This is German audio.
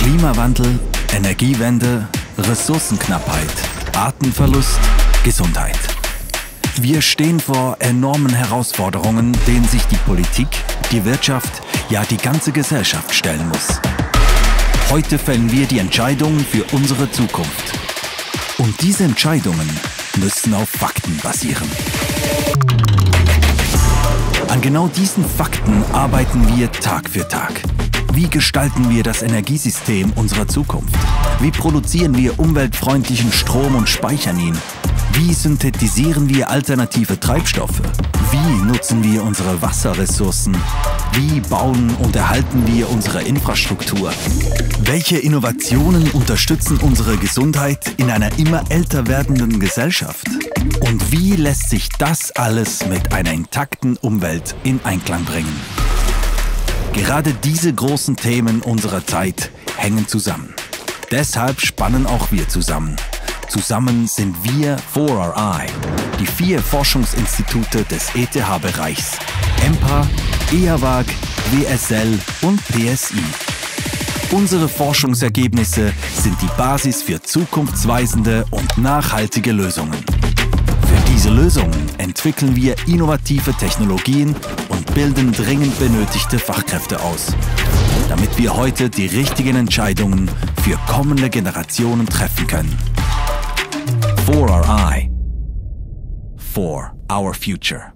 Klimawandel, Energiewende, Ressourcenknappheit, Artenverlust, Gesundheit. Wir stehen vor enormen Herausforderungen, denen sich die Politik, die Wirtschaft, ja die ganze Gesellschaft stellen muss. Heute fällen wir die Entscheidungen für unsere Zukunft. Und diese Entscheidungen müssen auf Fakten basieren. An genau diesen Fakten arbeiten wir Tag für Tag. Wie gestalten wir das Energiesystem unserer Zukunft? Wie produzieren wir umweltfreundlichen Strom und speichern ihn? Wie synthetisieren wir alternative Treibstoffe? Wie nutzen wir unsere Wasserressourcen? Wie bauen und erhalten wir unsere Infrastruktur? Welche Innovationen unterstützen unsere Gesundheit in einer immer älter werdenden Gesellschaft? Und wie lässt sich das alles mit einer intakten Umwelt in Einklang bringen? Gerade diese großen Themen unserer Zeit hängen zusammen. Deshalb spannen auch wir zusammen. Zusammen sind wir 4RI, die 4 Forschungsinstitute des ETH-Bereichs: EMPA, EAWAG, WSL und PSI. Unsere Forschungsergebnisse sind die Basis für zukunftsweisende und nachhaltige Lösungen. Für diese Lösungen entwickeln wir innovative Technologien und bilden dringend benötigte Fachkräfte aus, damit wir heute die richtigen Entscheidungen für kommende Generationen treffen können. 4RI. For our future.